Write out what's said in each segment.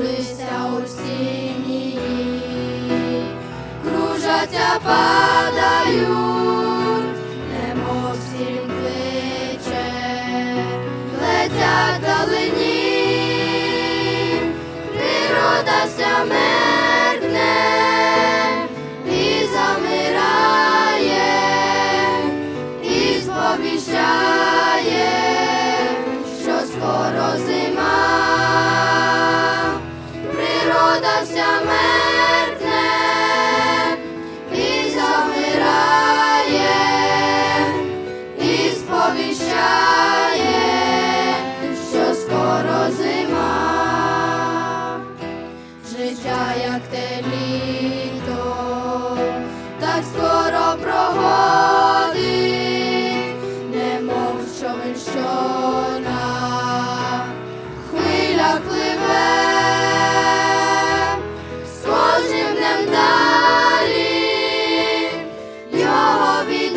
листя у сінії, кружаться, падають, немов сім кличе, летять далині, природа вся меркне і замирає, і сповіщає, що скоро зима. Природа вся меркне і замирає, і сповіщає, що скоро зима. Життя, як те літо, так скоро проходить, немов човен, що на хвилях пливе. З кожним днем далі його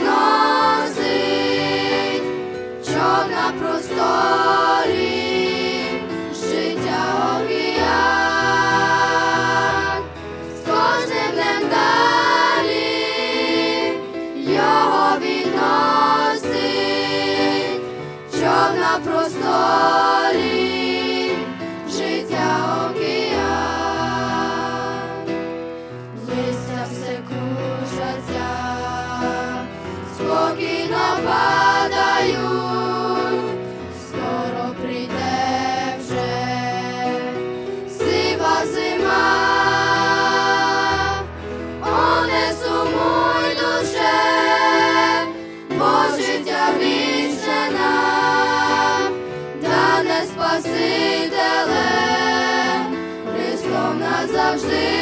відносить човен на просторі, життя океан. З кожним днем далі його відносить човен на просторі, життя океан. Листя все кружаться, спокійно падають, скоро прийде вже сива зима. О, не сумуй, душе, бо життя вічне нам дане Спасителем, Христом назавжди.